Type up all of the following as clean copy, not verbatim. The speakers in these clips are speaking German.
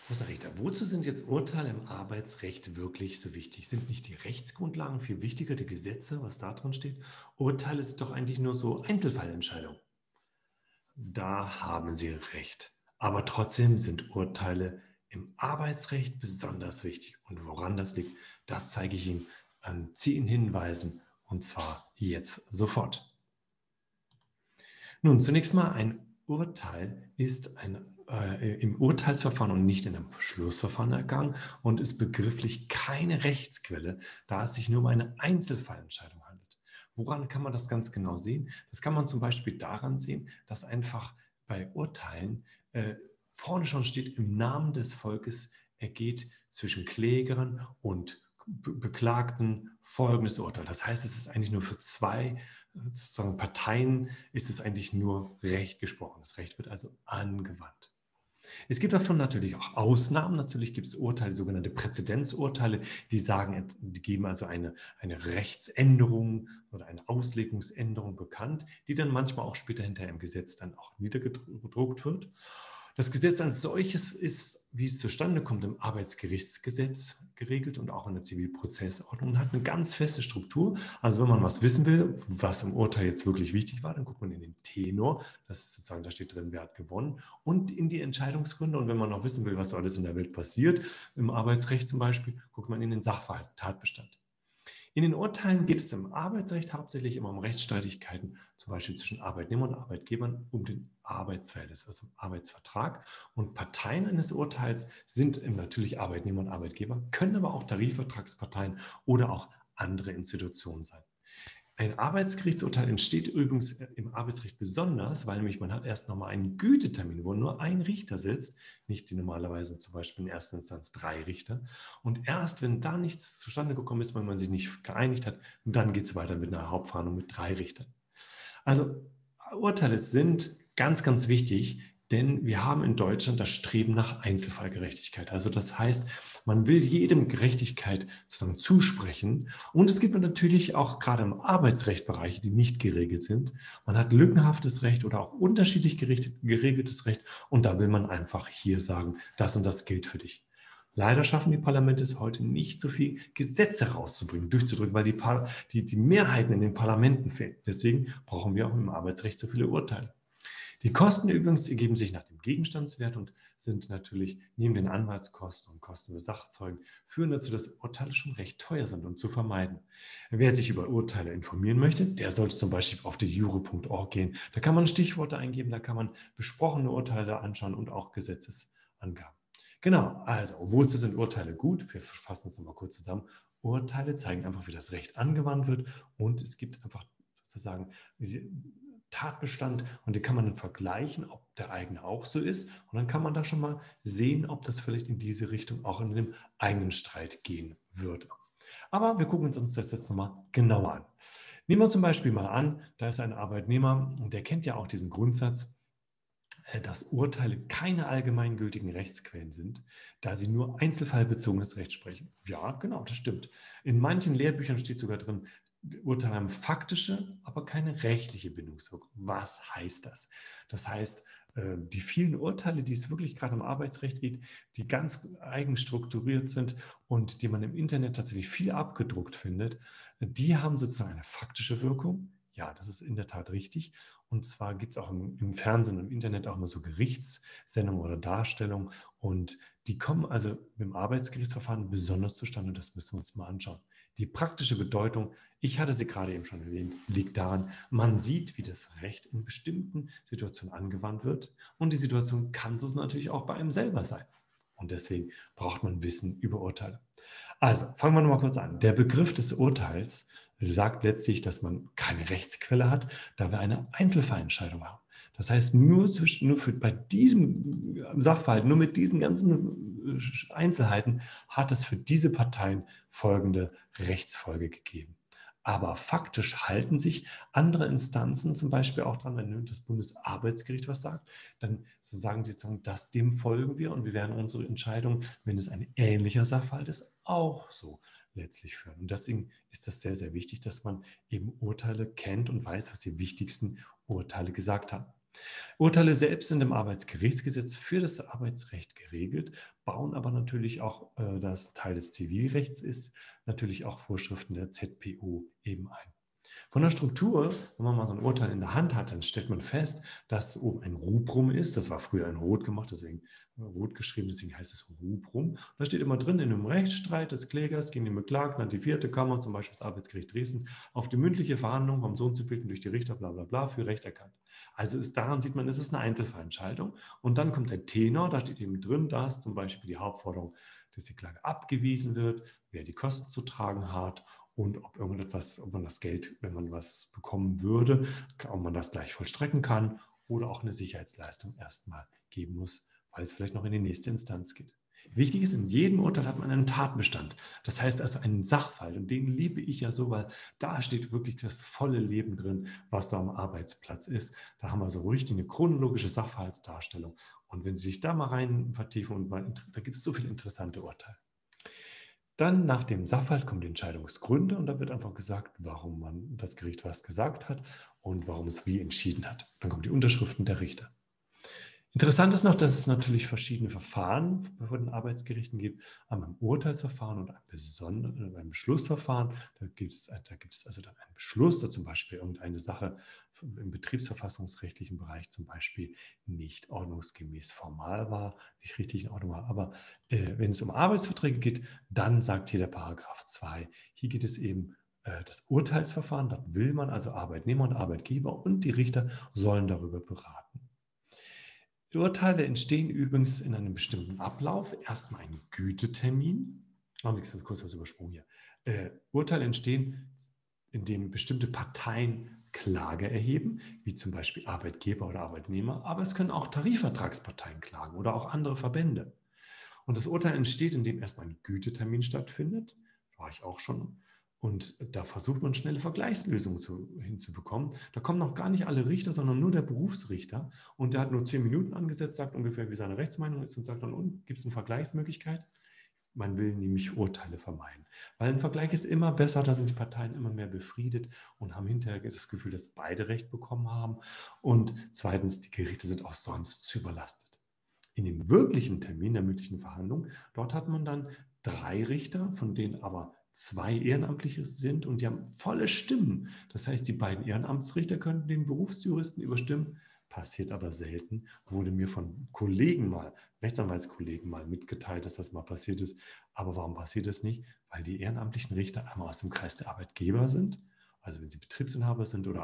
Frau Richter, wozu sind jetzt Urteile im Arbeitsrecht wirklich so wichtig? Sind nicht die Rechtsgrundlagen viel wichtiger, die Gesetze, was da drin steht? Urteil ist doch eigentlich nur so Einzelfallentscheidung. Da haben Sie recht. Aber trotzdem sind Urteile im Arbeitsrecht besonders wichtig. Und woran das liegt, das zeige ich Ihnen an 10 Hinweisen, und zwar jetzt sofort. Nun, zunächst mal, ein Urteil ist im Urteilsverfahren und nicht in einem Beschlussverfahren ergangen und ist begrifflich keine Rechtsquelle, da es sich nur um eine Einzelfallentscheidung handelt. Woran kann man das ganz genau sehen? Das kann man zum Beispiel daran sehen, dass einfach bei Urteilen vorne schon steht, im Namen des Volkes ergeht zwischen Klägern und Beklagten folgendes Urteil. Das heißt, es ist eigentlich nur für zwei sozusagen Parteien ist es eigentlich nur Recht gesprochen. Das Recht wird also angewandt. Es gibt davon natürlich auch Ausnahmen. Natürlich gibt es Urteile, sogenannte Präzedenzurteile, die sagen, die geben also eine Rechtsänderung oder eine Auslegungsänderung bekannt, die dann manchmal auch später hinterher im Gesetz dann auch niedergedruckt wird. Das Gesetz als solches ist, wie es zustande kommt, im Arbeitsgerichtsgesetz geregelt und auch in der Zivilprozessordnung und hat eine ganz feste Struktur. Also wenn man was wissen will, was im Urteil jetzt wirklich wichtig war, dann guckt man in den Tenor, das ist sozusagen, da steht drin, wer hat gewonnen, und in die Entscheidungsgründe. Und wenn man noch wissen will, was so alles in der Welt passiert, im Arbeitsrecht zum Beispiel, guckt man in den Sachverhalt, Tatbestand. In den Urteilen geht es im Arbeitsrecht hauptsächlich immer um Rechtsstreitigkeiten, zum Beispiel zwischen Arbeitnehmern und Arbeitgebern, um den Arbeitsverhältnis, also im Arbeitsvertrag. Und Parteien eines Urteils sind natürlich Arbeitnehmer und Arbeitgeber, können aber auch Tarifvertragsparteien oder auch andere Institutionen sein. Ein Arbeitsgerichtsurteil entsteht übrigens im Arbeitsrecht besonders, weil nämlich man hat erst nochmal einen Gütetermin, wo nur ein Richter sitzt, nicht die normalerweise zum Beispiel in erster Instanz 3 Richter. Und erst wenn da nichts zustande gekommen ist, weil man sich nicht geeinigt hat, dann geht es weiter mit einer Hauptverhandlung mit 3 Richtern. Also Urteile sind ganz, ganz wichtig, denn wir haben in Deutschland das Streben nach Einzelfallgerechtigkeit. Also das heißt, man will jedem Gerechtigkeit sozusagen zusprechen. Und es gibt natürlich auch gerade im Arbeitsrecht Bereiche, die nicht geregelt sind. Man hat lückenhaftes Recht oder auch unterschiedlich geregeltes Recht. Und da will man einfach hier sagen, das und das gilt für dich. Leider schaffen die Parlamente es heute nicht, so viel Gesetze rauszubringen, durchzudrücken, weil die Mehrheiten in den Parlamenten fehlen. Deswegen brauchen wir auch im Arbeitsrecht so viele Urteile. Die Kosten übrigens ergeben sich nach dem Gegenstandswert und sind natürlich neben den Anwaltskosten und Kosten für Sachzeugen, führen dazu, dass Urteile schon recht teuer sind und zu vermeiden. Wer sich über Urteile informieren möchte, der sollte zum Beispiel auf die jure.org gehen. Da kann man Stichworte eingeben, da kann man besprochene Urteile anschauen und auch Gesetzesangaben. Genau, also wozu sind Urteile gut? Wir fassen es nochmal kurz zusammen. Urteile zeigen einfach, wie das Recht angewandt wird, und es gibt einfach sozusagen Tatbestand, und den kann man dann vergleichen, ob der eigene auch so ist, und dann kann man da schon mal sehen, ob das vielleicht in diese Richtung auch in dem eigenen Streit gehen würde. Aber wir gucken uns das jetzt nochmal genauer an. Nehmen wir zum Beispiel mal an, da ist ein Arbeitnehmer, und der kennt ja auch diesen Grundsatz, dass Urteile keine allgemeingültigen Rechtsquellen sind, da sie nur einzelfallbezogenes Recht sprechen. Ja, genau, das stimmt. In manchen Lehrbüchern steht sogar drin, Urteile haben faktische, aber keine rechtliche Bindungswirkung. Was heißt das? Das heißt, die vielen Urteile, die es wirklich gerade im Arbeitsrecht gibt, die ganz eigen strukturiert sind und die man im Internet tatsächlich viel abgedruckt findet, die haben sozusagen eine faktische Wirkung. Ja, das ist in der Tat richtig. Und zwar gibt es auch im Fernsehen und im Internet auch immer so Gerichtssendungen oder Darstellungen. Und die kommen also im Arbeitsgerichtsverfahren besonders zustande. Und das müssen wir uns mal anschauen. Die praktische Bedeutung, ich hatte sie gerade eben schon erwähnt, liegt daran, man sieht, wie das Recht in bestimmten Situationen angewandt wird. Und die Situation kann so natürlich auch bei einem selber sein. Und deswegen braucht man Wissen über Urteile. Also, fangen wir nochmal kurz an. Der Begriff des Urteils sagt letztlich, dass man keine Rechtsquelle hat, da wir eine Einzelfallentscheidung haben. Das heißt, bei diesem Sachverhalt, nur mit diesen ganzen Einzelheiten, hat es für diese Parteien folgende Rechtsfolge gegeben. Aber faktisch halten sich andere Instanzen zum Beispiel auch dran, wenn das Bundesarbeitsgericht was sagt, dann sagen sie, dem folgen wir, und wir werden unsere Entscheidung, wenn es ein ähnlicher Sachverhalt ist, auch so letztlich führen. Und deswegen ist das sehr, sehr wichtig, dass man eben Urteile kennt und weiß, was die wichtigsten Urteile gesagt haben. Urteile selbst sind im Arbeitsgerichtsgesetz für das Arbeitsrecht geregelt, bauen aber natürlich auch, das Teil des Zivilrechts ist, natürlich auch Vorschriften der ZPO eben ein. Von der Struktur, wenn man mal so ein Urteil in der Hand hat, dann stellt man fest, dass oben ein Rubrum ist. Das war früher in Rot gemacht, deswegen rot geschrieben, deswegen heißt es Rubrum. Da steht immer drin, in einem Rechtsstreit des Klägers gegen den Beklagten hat die vierte Kammer, zum Beispiel das Arbeitsgericht Dresdens, auf die mündliche Verhandlung vom so und so vielten durch die Richter bla bla bla für Recht erkannt. Also daran sieht man, es ist eine Einzelfallentscheidung. Und dann kommt der Tenor, da steht eben drin, dass zum Beispiel die Hauptforderung, dass die Klage abgewiesen wird, wer die Kosten zu tragen hat und ob irgendetwas, ob man das Geld, wenn man was bekommen würde, ob man das gleich vollstrecken kann oder auch eine Sicherheitsleistung erstmal geben muss, weil es vielleicht noch in die nächste Instanz geht. Wichtig ist, in jedem Urteil hat man einen Tatbestand. Das heißt also einen Sachverhalt. Und den liebe ich ja so, weil da steht wirklich das volle Leben drin, was so am Arbeitsplatz ist. Da haben wir so richtig eine chronologische Sachverhaltsdarstellung. Und wenn Sie sich da mal rein vertiefen, und mal, da gibt es so viele interessante Urteile. Dann nach dem Sachverhalt kommen die Entscheidungsgründe und da wird einfach gesagt, warum man das Gericht was gesagt hat und warum es wie entschieden hat. Dann kommen die Unterschriften der Richter. Interessant ist noch, dass es natürlich verschiedene Verfahren vor den Arbeitsgerichten gibt, einmal ein Urteilsverfahren und ein Beschlussverfahren. Da gibt es also dann einen Beschluss, da zum Beispiel irgendeine Sache im betriebsverfassungsrechtlichen Bereich zum Beispiel nicht ordnungsgemäß formal war, nicht richtig in Ordnung war. Aber wenn es um Arbeitsverträge geht, dann sagt hier der Paragraph 2, hier geht es eben das Urteilsverfahren, da will man also Arbeitnehmer und Arbeitgeber und die Richter sollen darüber beraten. Die Urteile entstehen übrigens in einem bestimmten Ablauf. Erstmal ein Gütetermin. Ich habe kurz was übersprungen hier. Urteile entstehen, indem bestimmte Parteien Klage erheben, wie zum Beispiel Arbeitgeber oder Arbeitnehmer, aber es können auch Tarifvertragsparteien klagen oder auch andere Verbände. Und das Urteil entsteht, indem erstmal ein Gütetermin stattfindet, war ich auch schon. Und da versucht man schnelle Vergleichslösungen hinzubekommen. Da kommen noch gar nicht alle Richter, sondern nur der Berufsrichter. Und der hat nur 10 Minuten angesetzt, sagt ungefähr, wie seine Rechtsmeinung ist und sagt dann, gibt es eine Vergleichsmöglichkeit? Man will nämlich Urteile vermeiden. Weil ein Vergleich ist immer besser, da sind die Parteien immer mehr befriedet und haben hinterher das Gefühl, dass beide Recht bekommen haben. Und zweitens, die Gerichte sind auch sonst zu überlastet. In dem wirklichen Termin der mündlichen Verhandlung, dort hat man dann 3 Richter, von denen aber 2 Ehrenamtliche sind und die haben volle Stimmen. Das heißt, die beiden Ehrenamtsrichter könnten den Berufsjuristen überstimmen, passiert aber selten. Wurde mir von Kollegen mal, Rechtsanwaltskollegen mal mitgeteilt, dass das mal passiert ist. Aber warum passiert das nicht? Weil die ehrenamtlichen Richter einmal aus dem Kreis der Arbeitgeber sind. Also wenn sie Betriebsinhaber sind oder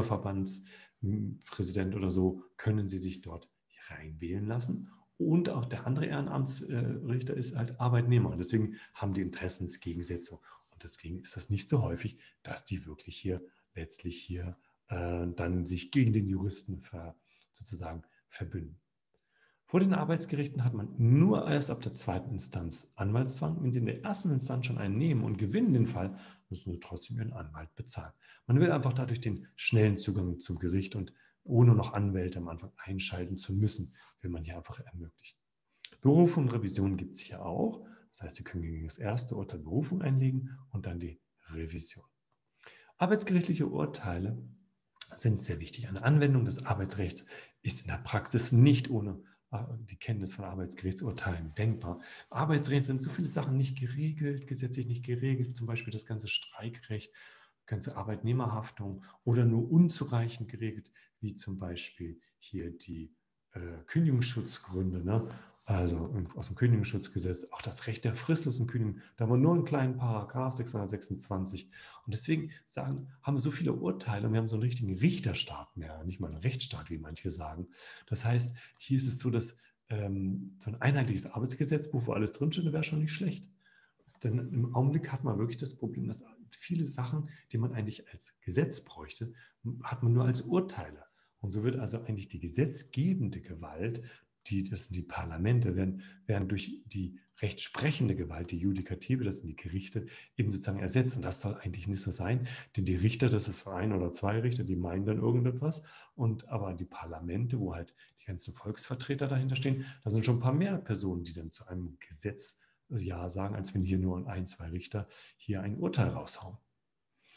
Arbeitgeberverbandspräsident oder so, können sie sich dort reinwählen lassen. Und auch der andere Ehrenamtsrichter ist halt Arbeitnehmer. Und deswegen haben die Interessensgegensätze. Und deswegen ist das nicht so häufig, dass die wirklich hier letztlich hier dann sich gegen den Juristen sozusagen verbünden. Vor den Arbeitsgerichten hat man nur erst ab der 2. Instanz Anwaltszwang. Wenn Sie in der 1. Instanz schon einen nehmen und gewinnen den Fall, müssen Sie trotzdem Ihren Anwalt bezahlen. Man will einfach dadurch den schnellen Zugang zum Gericht und ohne noch Anwälte am Anfang einschalten zu müssen, will man hier einfach ermöglichen. Berufung und Revision gibt es hier auch. Das heißt, Sie können gegen das erste Urteil Berufung einlegen und dann die Revision. Arbeitsgerichtliche Urteile sind sehr wichtig. Eine Anwendung des Arbeitsrechts ist in der Praxis nicht ohne die Kenntnis von Arbeitsgerichtsurteilen denkbar. Im Arbeitsrecht sind so viele Sachen nicht geregelt, gesetzlich nicht geregelt, zum Beispiel das ganze Streikrecht, ganze Arbeitnehmerhaftung oder nur unzureichend geregelt, wie zum Beispiel hier die Kündigungsschutzgründe, ne? Also aus dem Kündigungsschutzgesetz, auch das Recht der fristlosen Kündigung, da haben wir nur einen kleinen Paragraph 626. Und deswegen haben wir so viele Urteile und wir haben so einen richtigen Richterstaat mehr, nicht mal einen Rechtsstaat, wie manche sagen. Das heißt, hier ist es so, dass so ein einheitliches Arbeitsgesetzbuch, wo alles drinsteht, wäre schon nicht schlecht. Denn im Augenblick hat man wirklich das Problem, dass viele Sachen, die man eigentlich als Gesetz bräuchte, hat man nur als Urteile. Und so wird also eigentlich die gesetzgebende Gewalt, das sind die Parlamente, werden durch die rechtsprechende Gewalt, die Judikative, das sind die Gerichte, eben sozusagen ersetzt. Und das soll eigentlich nicht so sein, denn die Richter, das ist 1 oder 2 Richter, die meinen dann irgendetwas. Aber die Parlamente, wo halt die ganzen Volksvertreter dahinter stehen, da sind schon ein paar mehr Personen, die dann zu einem Gesetz Ja sagen, als wenn hier nur 1, 2 Richter hier ein Urteil raushauen.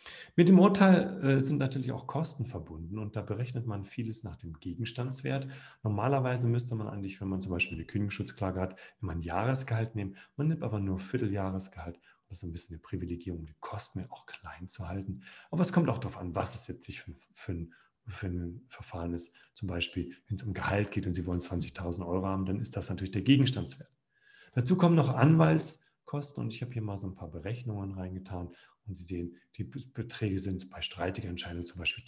Mit dem Urteil sind natürlich auch Kosten verbunden und da berechnet man vieles nach dem Gegenstandswert. Normalerweise müsste man eigentlich, wenn man zum Beispiel eine Kündigungsschutzklage hat, immer ein Jahresgehalt nehmen. Man nimmt aber nur Vierteljahresgehalt. Das ist ein bisschen eine Privilegierung, um die Kosten ja auch klein zu halten. Aber es kommt auch darauf an, was es jetzt sich für ein Verfahren ist. Zum Beispiel, wenn es um Gehalt geht und Sie wollen 20.000 Euro haben, dann ist das natürlich der Gegenstandswert. Dazu kommen noch Anwaltskosten und ich habe hier mal so ein paar Berechnungen reingetan und Sie sehen, die Beträge sind bei streitiger Entscheidung zum Beispiel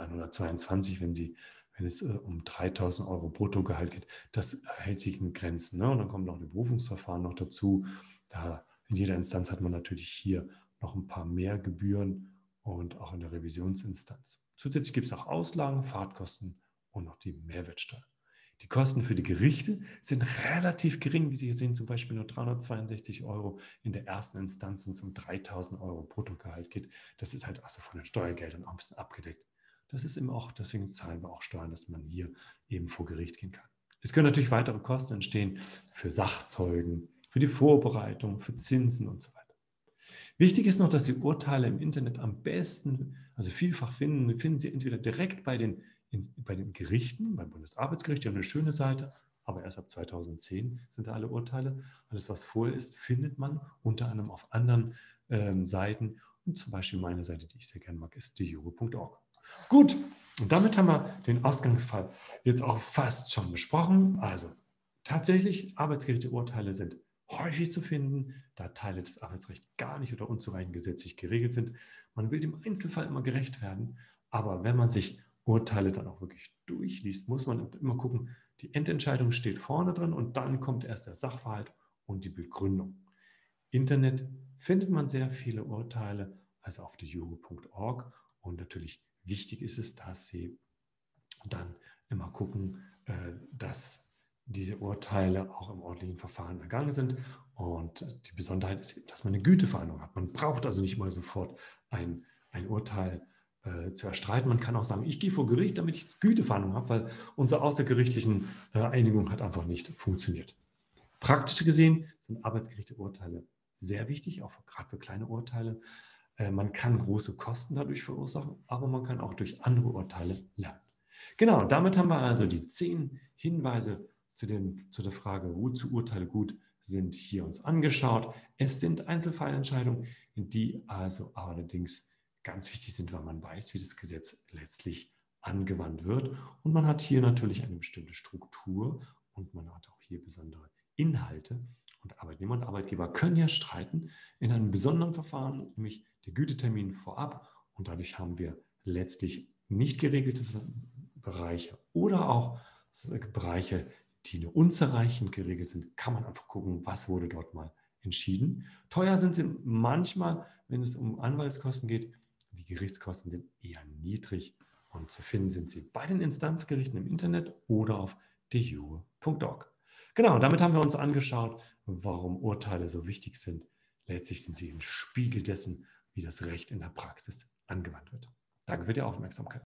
1.122, wenn es um 3.000 Euro Bruttogehalt geht. Das hält sich in Grenzen. Ne? Und dann kommt noch ein Berufungsverfahren noch dazu. Da in jeder Instanz hat man natürlich hier noch ein paar mehr Gebühren und auch in der Revisionsinstanz. Zusätzlich gibt es auch Auslagen, Fahrtkosten und noch die Mehrwertsteuer. Die Kosten für die Gerichte sind relativ gering, wie Sie hier sehen, zum Beispiel nur 362 Euro in der ersten Instanz, wenn es um 3.000 Euro Bruttogehalt geht. Das ist halt also von den Steuergeldern auch ein bisschen abgedeckt. Das ist eben auch, deswegen zahlen wir auch Steuern, dass man hier eben vor Gericht gehen kann. Es können natürlich weitere Kosten entstehen für Sachzeugen, für die Vorbereitung, für Zinsen und so weiter. Wichtig ist noch, dass Sie Urteile im Internet am besten, also vielfach finden Sie entweder direkt bei den Gerichten, beim Bundesarbeitsgericht, die haben eine schöne Seite, aber erst ab 2010 sind da alle Urteile. Alles, was vorher ist, findet man unter anderem auf anderen Seiten. Und zum Beispiel meine Seite, die ich sehr gerne mag, ist dejure.org. Gut, und damit haben wir den Ausgangsfall jetzt auch fast schon besprochen. Also tatsächlich, Arbeitsgerichte-Urteile sind häufig zu finden, da Teile des Arbeitsrechts gar nicht oder unzureichend gesetzlich geregelt sind. Man will dem Einzelfall immer gerecht werden, aber wenn man sich Urteile dann auch wirklich durchliest, muss man immer gucken, die Endentscheidung steht vorne drin und dann kommt erst der Sachverhalt und die Begründung. Internet findet man sehr viele Urteile, also auf dejure.org, und natürlich wichtig ist es, dass Sie dann immer gucken, dass diese Urteile auch im ordentlichen Verfahren ergangen sind. Und die Besonderheit ist eben, dass man eine Güteverhandlung hat. Man braucht also nicht mal sofort ein Urteil zu erstreiten. Man kann auch sagen, ich gehe vor Gericht, damit ich Güteverhandlung habe, weil unsere außergerichtlichen Einigung hat einfach nicht funktioniert. Praktisch gesehen sind Arbeitsgerichte-Urteile sehr wichtig, auch gerade für kleine Urteile. Man kann große Kosten dadurch verursachen, aber man kann auch durch andere Urteile lernen. Genau, damit haben wir also die 10 Hinweise zu der Frage, wozu Urteile gut sind, hier uns angeschaut. Es sind Einzelfallentscheidungen, die also allerdings ganz wichtig sind, weil man weiß, wie das Gesetz letztlich angewandt wird. Und man hat hier natürlich eine bestimmte Struktur und man hat auch hier besondere Inhalte. Und Arbeitnehmer und Arbeitgeber können ja streiten in einem besonderen Verfahren, nämlich der Gütetermin vorab. Und dadurch haben wir letztlich nicht geregelte Bereiche oder auch Bereiche, die nur unzureichend geregelt sind. Kann man einfach gucken, was wurde dort mal entschieden. Teuer sind sie manchmal, wenn es um Anwaltskosten geht. Die Gerichtskosten sind eher niedrig und zu finden sind sie bei den Instanzgerichten im Internet oder auf dejure.org. Genau, damit haben wir uns angeschaut, warum Urteile so wichtig sind. Letztlich sind sie ein Spiegel dessen, wie das Recht in der Praxis angewandt wird. Danke für die Aufmerksamkeit.